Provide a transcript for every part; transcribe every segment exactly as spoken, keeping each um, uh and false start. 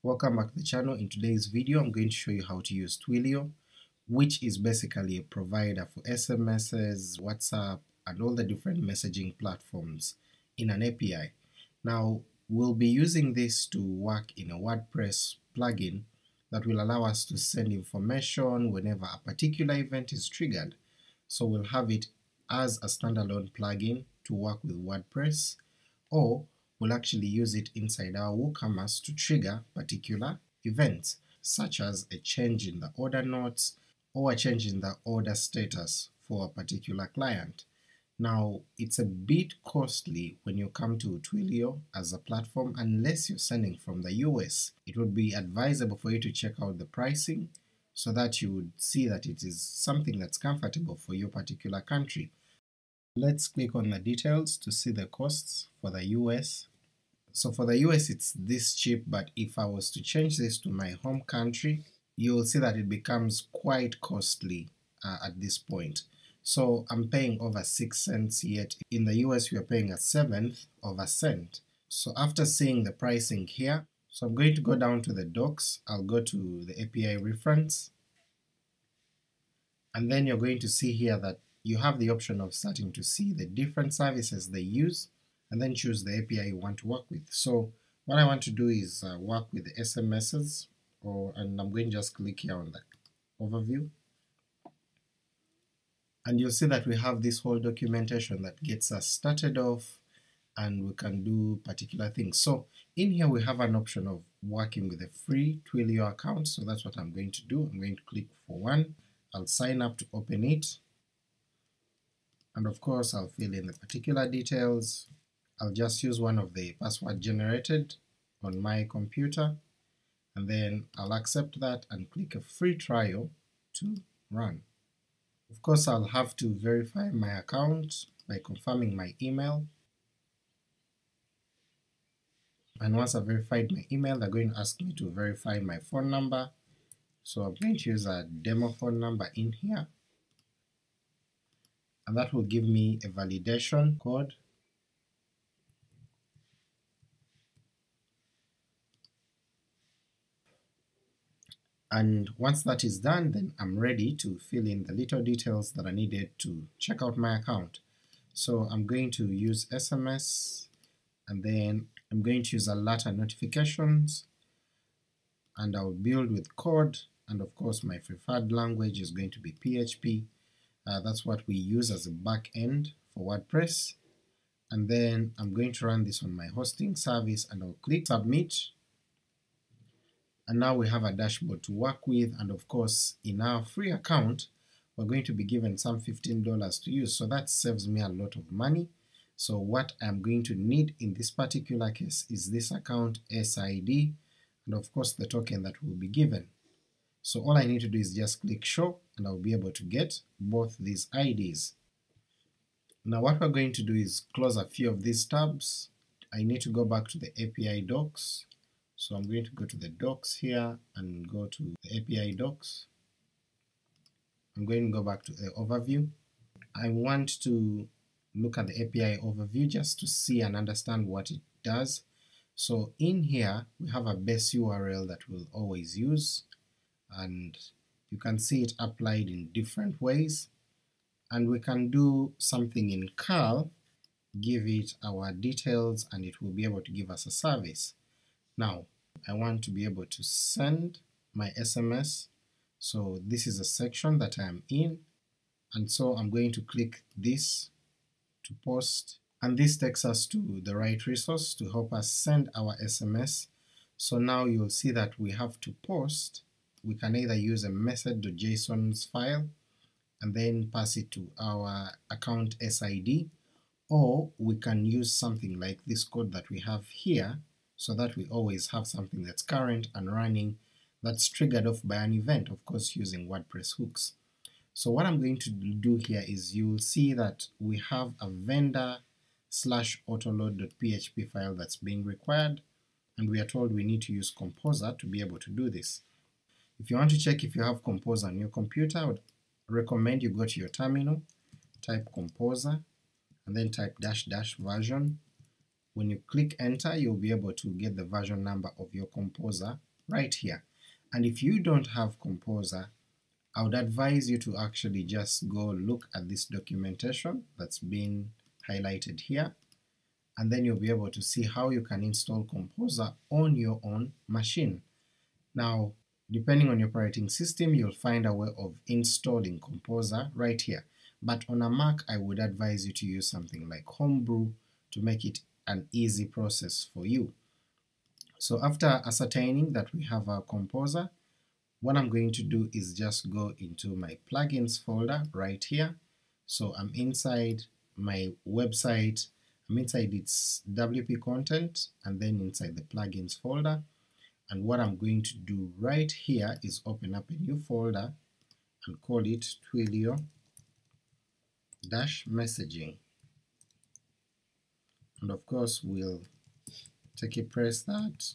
Welcome back to the channel. In today's video I'm going to show you how to use Twilio, which is basically a provider for S M Ses, WhatsApp, and all the different messaging platforms in an A P I. Now we'll be using this to work in a WordPress plugin that will allow us to send information whenever a particular event is triggered. So we'll have it as a standalone plugin to work with WordPress, or we'll actually use it inside our WooCommerce to trigger particular events, such as a change in the order notes or a change in the order status for a particular client. Now it's a bit costly when you come to Twilio as a platform unless you're sending from the U S. It would be advisable for you to check out the pricing so that you would see that it is something that's comfortable for your particular country. Let's click on the details to see the costs for the U S. So for the U S it's this cheap, but if I was to change this to my home country, you'll see that it becomes quite costly uh, at this point. So I'm paying over six cents, yet in the U S we are paying a seventh of a cent. So after seeing the pricing here, so I'm going to go down to the docs, I'll go to the A P I reference, and then you're going to see here that you have the option of starting to see the different services they use, and then choose the A P I you want to work with. So what I want to do is uh, work with the S M Ses, or and I'm going to just click here on the overview, and you'll see that we have this whole documentation that gets us started off, and we can do particular things. So in here we have an option of working with a free Twilio account, so that's what I'm going to do. I'm going to click for one, I'll sign up to open it, and of course I'll fill in the particular details. I'll just use one of the password generated on my computer, and then I'll accept that and click a free trial to run. Of course I'll have to verify my account by confirming my email, and once I've verified my email they're going to ask me to verify my phone number, so I'm going to use a demo phone number in here, and that will give me a validation code. And once that is done, then I'm ready to fill in the little details that are needed to check out my account. So I'm going to use S M S, and then I'm going to use alert and notifications, and I'll build with code, and of course my preferred language is going to be P H P. Uh, that's what we use as a back end for WordPress, and then I'm going to run this on my hosting service, and I'll click submit, and now we have a dashboard to work with, and of course in our free account we're going to be given some fifteen dollars to use, so that saves me a lot of money. So what I'm going to need in this particular case is this account S I D, and of course the token that will be given. So all I need to do is just click show, and I'll be able to get both these I Ds. Now what we're going to do is close a few of these tabs. I need to go back to the A P I docs, so I'm going to go to the docs here and go to the A P I docs. I'm going to go back to the overview. I want to look at the A P I overview just to see and understand what it does. So in here we have a base U R L that we'll always use, and you can see it applied in different ways, and we can do something in curl, give it our details, and it will be able to give us a service. Now I want to be able to send my S M S, so this is a section that I am in, and so I'm going to click this to post, and this takes us to the right resource to help us send our S M S. So now you'll see that we have to post. We can either use a method.json file and then pass it to our account S I D, or we can use something like this code that we have here, so that we always have something that's current and running that's triggered off by an event, of course using WordPress hooks. So what I'm going to do here is you'll see that we have a vendor slash autoload.php file that's being required, and we are told we need to use Composer to be able to do this. If you want to check if you have Composer on your computer, I would recommend you go to your terminal, type Composer, and then type dash dash version. When you click enter you'll be able to get the version number of your Composer right here. And if you don't have Composer, I would advise you to actually just go look at this documentation that's been highlighted here, and then you'll be able to see how you can install Composer on your own machine. Now, depending on your operating system, you'll find a way of installing Composer right here, but on a Mac I would advise you to use something like Homebrew to make it an easy process for you. So after ascertaining that we have our Composer, what I'm going to do is just go into my plugins folder right here. So I'm inside my website, I'm inside its W P content, and then inside the plugins folder, and what I'm going to do right here is open up a new folder and call it Twilio dash messaging, and of course we'll take a press that,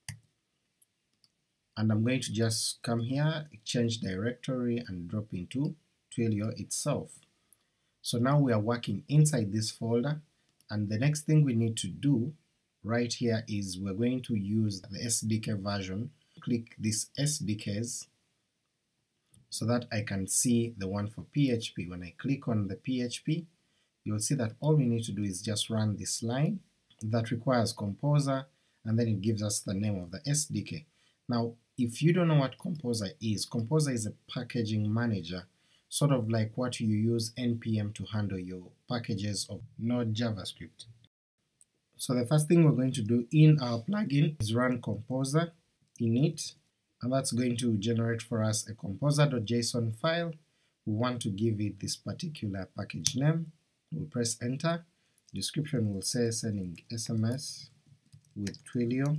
and I'm going to just come here, change directory, and drop into Twilio itself. So now we are working inside this folder, and the next thing we need to do right here is we're going to use the S D K version. Click this S D Ks so that I can see the one for P H P. When I click on the P H P, you'll see that all we need to do is just run this line that requires Composer, and then it gives us the name of the S D K. Now if you don't know what Composer is, Composer is a packaging manager, sort of like what you use N P M to handle your packages of Node JavaScript. So the first thing we're going to do in our plugin is run composer init, and that's going to generate for us a composer.json file. We want to give it this particular package name. We'll press enter. Description will say sending S M S with Twilio,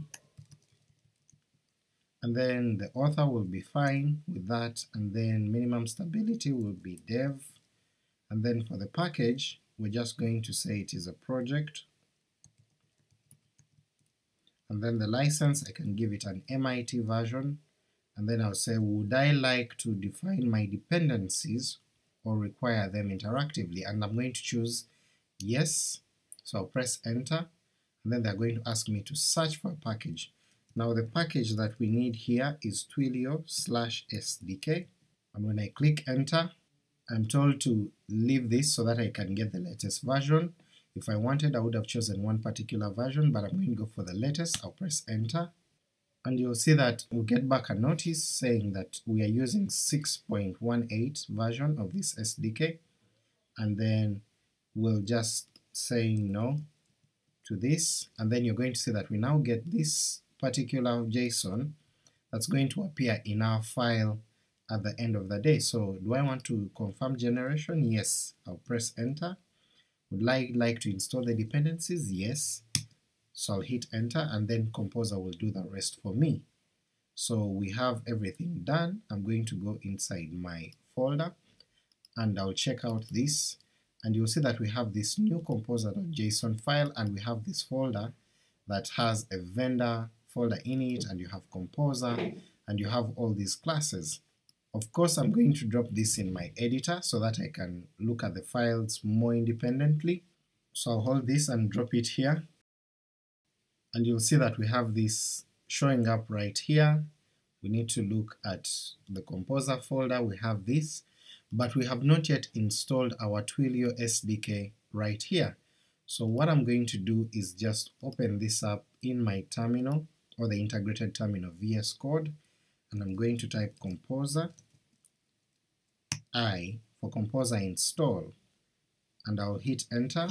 and then the author will be fine with that, and then minimum stability will be dev, and then for the package we're just going to say it is a project, and then the license I can give it an M I T version, and then I'll say would I like to define my dependencies or require them interactively, and I'm going to choose yes, so I'll press enter, and then they're going to ask me to search for a package. Now the package that we need here is Twilio slash S D K, and when I click enter, I'm told to leave this so that I can get the latest version. If I wanted I would have chosen one particular version, but I'm going to go for the latest. I'll press enter, and you'll see that we'll get back a notice saying that we are using six point one eight version of this S D K, and then we'll just say no to this, and then you're going to see that we now get this particular JSON that's going to appear in our file at the end of the day. So do I want to confirm generation? Yes, I'll press enter. Would I like to install the dependencies? Yes, so I'll hit enter, and then Composer will do the rest for me. So we have everything done. I'm going to go inside my folder and I'll check out this, and you'll see that we have this new composer.json file, and we have this folder that has a vendor folder in it, and you have Composer, and you have all these classes. Of course I'm going to drop this in my editor so that I can look at the files more independently. So I'll hold this and drop it here, and you'll see that we have this showing up right here. We need to look at the Composer folder, we have this, but we have not yet installed our Twilio S D K right here. So what I'm going to do is just open this up in my terminal, or the integrated terminal V S Code, and I'm going to type Composer I for Composer install, and I'll hit enter,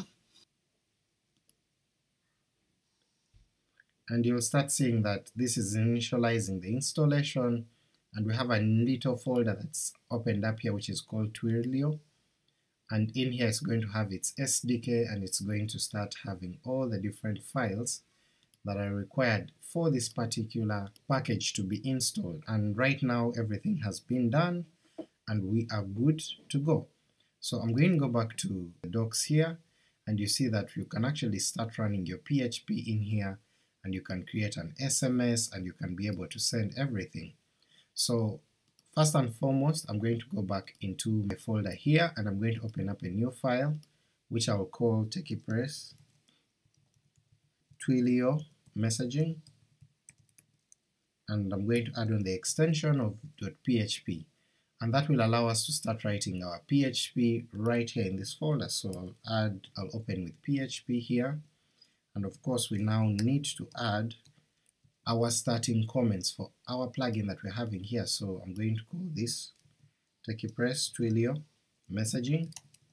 and you'll start seeing that this is initializing the installation, and we have a little folder that's opened up here which is called Twilio, and in here it's going to have its S D K, and it's going to start having all the different files that are required for this particular package to be installed, and right now everything has been done and we are good to go. So I'm going to go back to the docs here, and you see that you can actually start running your P H P in here, and you can create an S M S, and you can be able to send everything. So first and foremost I'm going to go back into my folder here, and I'm going to open up a new file which I will call TechiePress Twilio messaging, and I'm going to add on the extension of .php, and that will allow us to start writing our P H P right here in this folder. So I'll add, I'll open with P H P here, and of course we now need to add our starting comments for our plugin that we're having here. So I'm going to call this TechiePress Twilio messaging,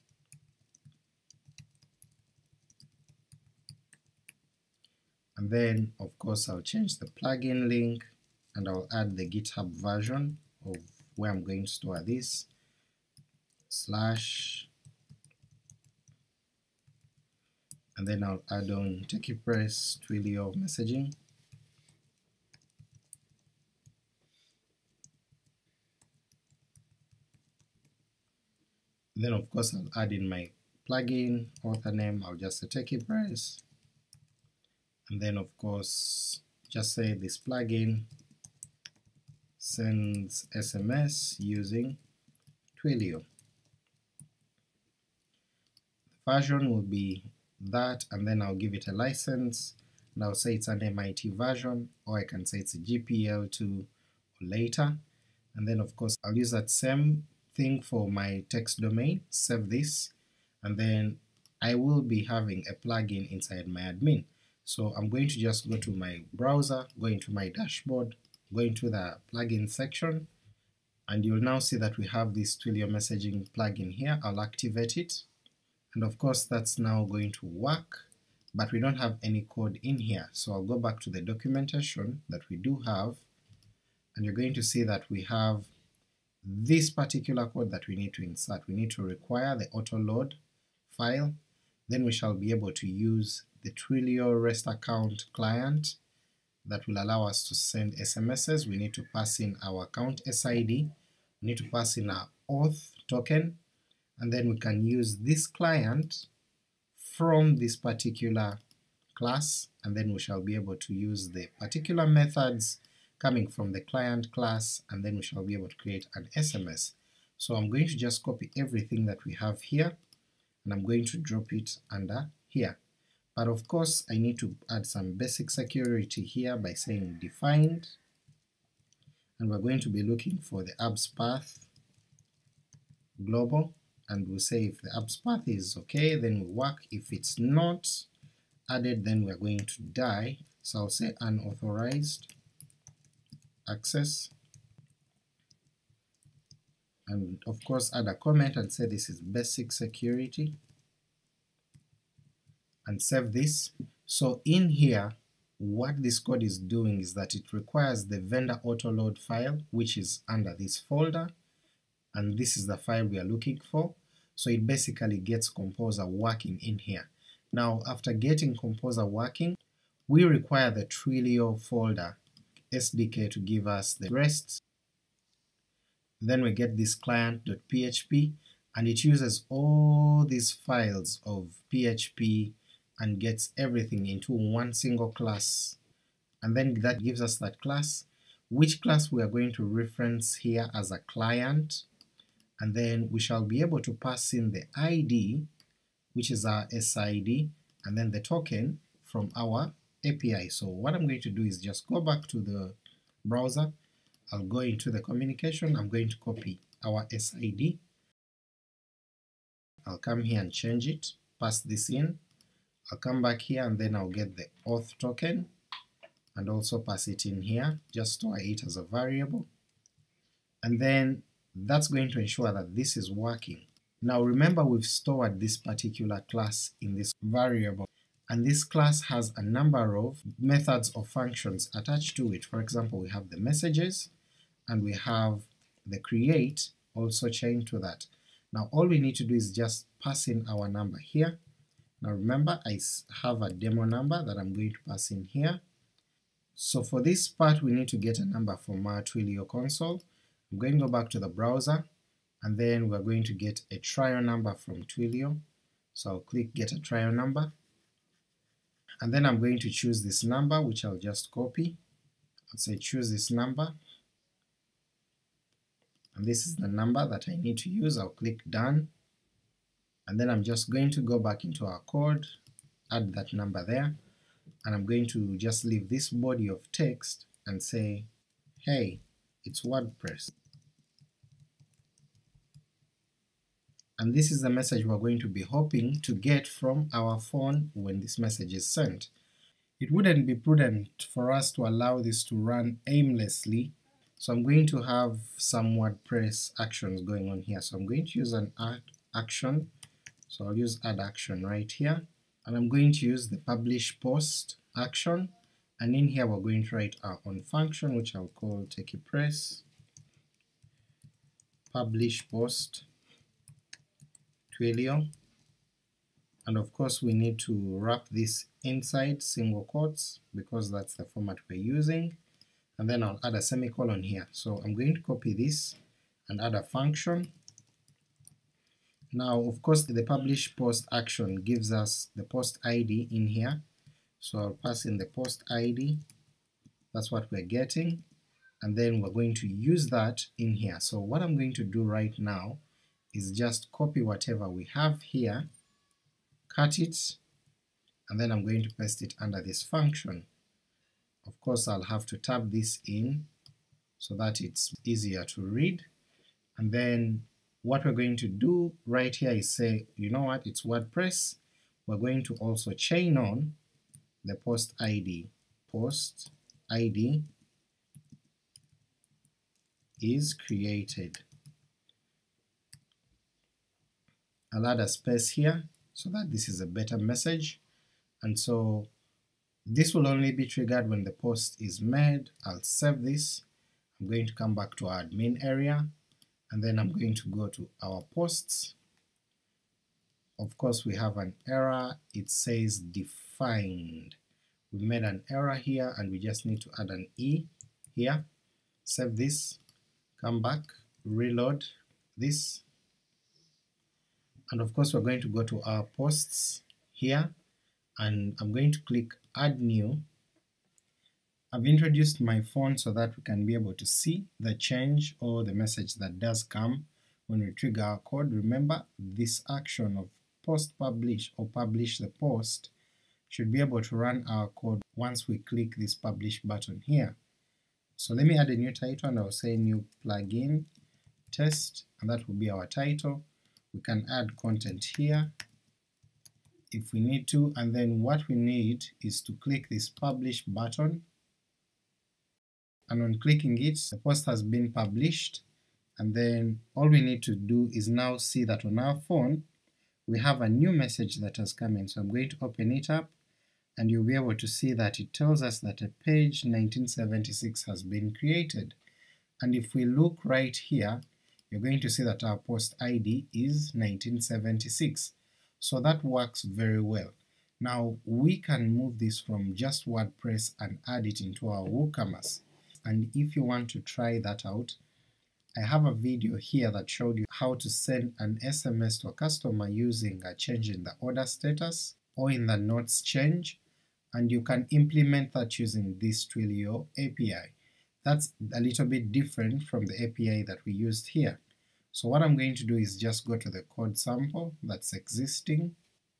and then of course I'll change the plugin link and I'll add the GitHub version of where I'm going to store this, slash, and then I'll add on TechiePress Twilio messaging, then of course I'll add in my plugin author name. I'll just say TechiePress, and then of course just say this plugin sends S M S using Twilio. The version will be that, and then I'll give it a license, and I'll say it's an M I T version, or I can say it's a G P L two or later, and then of course I'll use that same thing for my text domain, save this, and then I will be having a plugin inside my admin. So I'm going to just go to my browser, go into my dashboard, go into the plugin section, and you'll now see that we have this Twilio messaging plugin here. I'll activate it, and of course that's now going to work, but we don't have any code in here. So I'll go back to the documentation that we do have, and you're going to see that we have this particular code that we need to insert. We need to require the autoload file, then we shall be able to use the Twilio REST account client that will allow us to send S M Ses. We need to pass in our account S I D, we need to pass in our auth token, and then we can use this client from this particular class, and then we shall be able to use the particular methods coming from the client class, and then we shall be able to create an S M S. So I'm going to just copy everything that we have here, and I'm going to drop it under here. But of course I need to add some basic security here by saying defined, and we're going to be looking for the abs path global, and we'll say if the abs path is okay then we work, if it's not added then we're going to die. So I'll say unauthorized access, and of course add a comment and say this is basic security, and save this. So in here what this code is doing is that it requires the vendor autoload file, which is under this folder, and this is the file we are looking for. So it basically gets Composer working in here. Now after getting Composer working, we require the Twilio folder S D K to give us the rest. Then we get this client.php, and it uses all these files of P H P and gets everything into one single class, and then that gives us that class, which class we are going to reference here as a client, and then we shall be able to pass in the I D, which is our S I D, and then the token from our A P I. So what I'm going to do is just go back to the browser, I'll go into the communication, I'm going to copy our S I D, I'll come here and change it, pass this in, I'll come back here and then I'll get the auth token and also pass it in here, just store it as a variable, and then that's going to ensure that this is working. Now remember we've stored this particular class in this variable, and this class has a number of methods or functions attached to it. For example, we have the messages, and we have the create also chained to that. Now all we need to do is just pass in our number here. Now remember I have a demo number that I'm going to pass in here. So for this part we need to get a number from our Twilio console. I'm going to go back to the browser, and then we're going to get a trial number from Twilio. So I'll click get a trial number, and then I'm going to choose this number, which I'll just copy. I'll say choose this number, and this is the number that I need to use. I'll click done, and then I'm just going to go back into our code, add that number there, and I'm going to just leave this body of text and say hey, it's WordPress. And this is the message we're going to be hoping to get from our phone when this message is sent. It wouldn't be prudent for us to allow this to run aimlessly, so I'm going to have some WordPress actions going on here. So I'm going to use an add action, so I'll use add action right here, and I'm going to use the publish post action, and in here we're going to write our own function which I'll call TechiePress publish post Twilio, and of course we need to wrap this inside single quotes because that's the format we're using, and then I'll add a semicolon here. So I'm going to copy this and add a function. Now of course the publish post action gives us the post I D in here, so I'll pass in the post I D, that's what we're getting, and then we're going to use that in here. So what I'm going to do right now is just copy whatever we have here, cut it, and then I'm going to paste it under this function. Of course I'll have to tab this in so that it's easier to read, and then what we're going to do right here is say, you know what, it's WordPress, we're going to also chain on the post I D. Post I D is created. I'll add a space here so that this is a better message, and so this will only be triggered when the post is made. I'll save this, I'm going to come back to our admin area, and then I'm going to go to our posts. Of course we have an error, it says defined. We made an error here and we just need to add an E here. Save this, come back, reload this, and of course we're going to go to our posts here, and I'm going to click add new. I've introduced my phone so that we can be able to see the change or the message that does come when we trigger our code. Remember, this action of post publish or publish the post should be able to run our code once we click this publish button here. So let me add a new title, and I'll say new plugin test, and that will be our title. We can add content here if we need to, and then what we need is to click this publish button, and on clicking it the post has been published, and then all we need to do is now see that on our phone we have a new message that has come in. So I'm going to open it up, and you'll be able to see that it tells us that a page nineteen seventy-six has been created, and if we look right here you're going to see that our post I D is nineteen seventy-six, so that works very well. Now we can move this from just WordPress and add it into our WooCommerce, and if you want to try that out, I have a video here that showed you how to send an S M S to a customer using a change in the order status or in the notes change, and you can implement that using this Twilio A P I. That's a little bit different from the A P I that we used here. So what I'm going to do is just go to the code sample that's existing,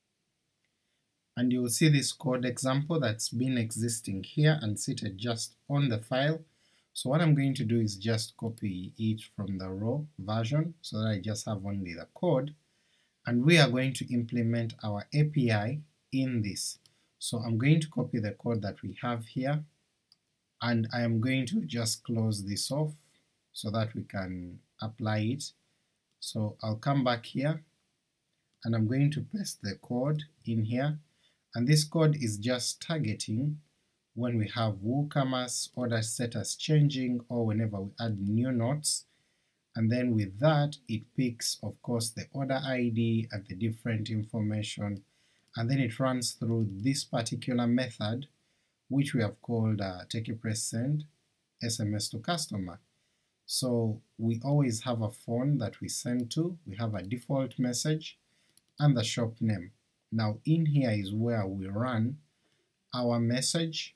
and you will see this code example that's been existing here and seated just on the file. So what I'm going to do is just copy it from the raw version so that I just have only the code, and we are going to implement our A P I in this. So I'm going to copy the code that we have here, and I am going to just close this off so that we can apply it. So I'll come back here, and I'm going to paste the code in here, and this code is just targeting when we have WooCommerce order status changing or whenever we add new notes, and then with that it picks of course the order I D and the different information, and then it runs through this particular method which we have called uh, TechiePress send S M S to customer. So we always have a phone that we send to, we have a default message and the shop name. Now in here is where we run our message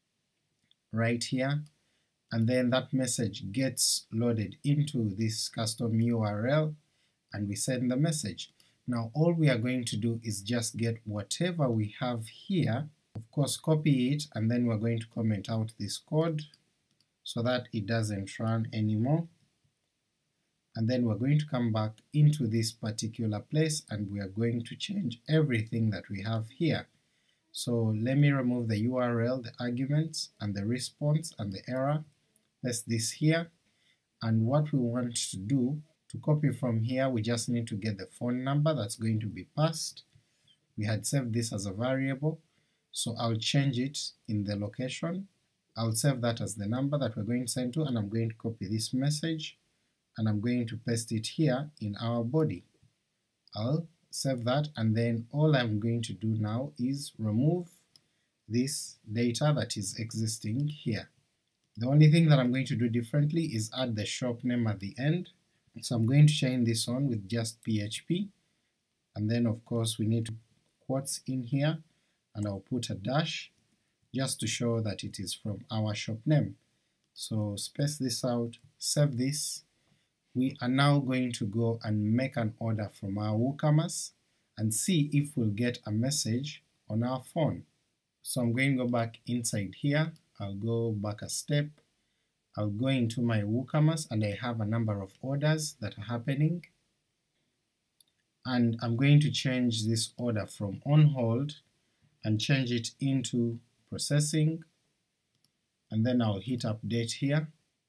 right here, and then that message gets loaded into this custom U R L and we send the message. Now all we are going to do is just get whatever we have here, of course copy it, and then we're going to comment out this code so that it doesn't run anymore. And then we're going to come back into this particular place and we are going to change everything that we have here. So let me remove the U R L, the arguments, and the response and the error, paste this here, and what we want to do, to copy from here, we just need to get the phone number that's going to be passed. We had saved this as a variable, so I'll change it in the location. I'll save that as the number that we're going to send to, and I'm going to copy this message, and I'm going to paste it here in our body. I'll save that, and then all I'm going to do now is remove this data that is existing here. The only thing that I'm going to do differently is add the shop name at the end, so I'm going to chain this on with just P H P, and then of course we need to quotes in here, and I'll put a dash just to show that it is from our shop name. So space this out, save this. We are now going to go and make an order from our WooCommerce and see if we'll get a message on our phone. So I'm going to go back inside here, I'll go back a step, I'll go into my WooCommerce and I have a number of orders that are happening, and I'm going to change this order from on hold and change it into processing, and then I'll hit update here.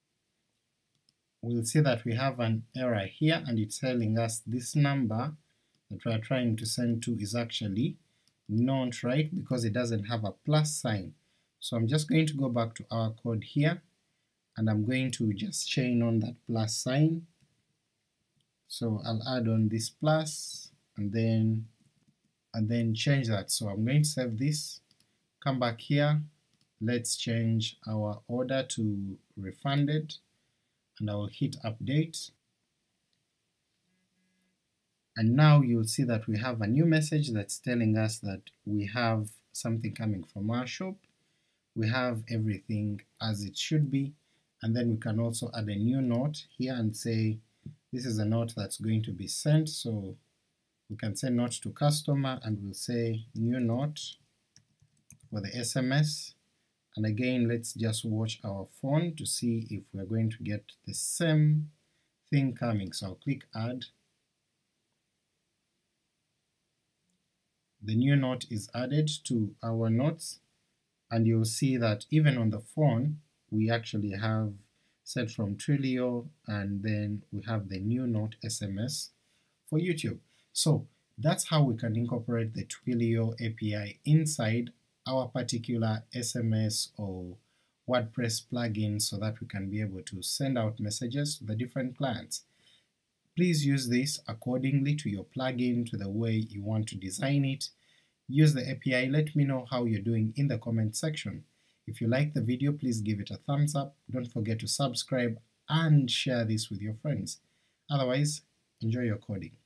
We'll see that we have an error here and it's telling us this number that we are trying to send to is actually not right because it doesn't have a plus sign. So I'm just going to go back to our code here, and I'm going to just chain on that plus sign. So I'll add on this plus, and then and then change that. So I'm going to save this, come back here, let's change our order to refunded, and I will hit update. And now you'll see that we have a new message that's telling us that we have something coming from our shop, we have everything as it should be, and then we can also add a new note here and say this is a note that's going to be sent, so we can say note to customer and we'll say new note for the S M S, and again let's just watch our phone to see if we're going to get the same thing coming. So I'll click add. The new note is added to our notes, and you'll see that even on the phone we actually have set from Twilio, and then we have the new note S M S for YouTube. So that's how we can incorporate the Twilio A P I inside our particular S M S or WordPress plugin so that we can be able to send out messages to the different clients. Please use this accordingly to your plugin, to the way you want to design it. Use the A P I, let me know how you're doing in the comment section. If you like the video, please give it a thumbs up, don't forget to subscribe and share this with your friends. Otherwise, enjoy your coding.